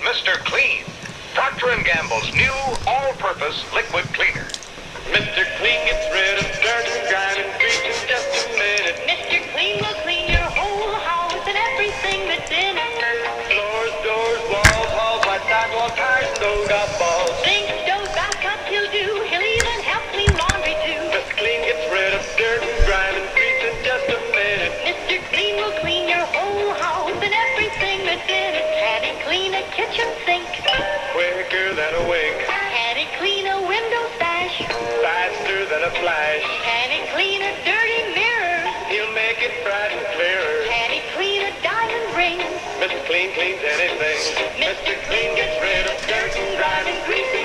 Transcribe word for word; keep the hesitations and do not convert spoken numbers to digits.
Mister Clean, Procter and Gamble's new all-purpose liquid cleaner. Mister Clean gets rid of dirt and grime and grease in just a minute. Mister Clean will clean your whole house and everything that's in it. Floors, doors, walls, halls, white sidewalk, tires, and those golf balls. Sink, stove, bathtub, he'll do. He'll even help clean laundry too. Mister Clean gets rid of dirt and grime and grease in just a minute. Mister Clean will clean your whole house and everything that's in it. Had it clean a kitchen sink. Quicker than a wink. Had it clean a window sash. Faster than a flash. Had it clean a dirty mirror. He'll make it bright and clearer. Had it clean a diamond ring. Mister Clean cleans anything. Mister Clean gets rid of dirt and grime and grease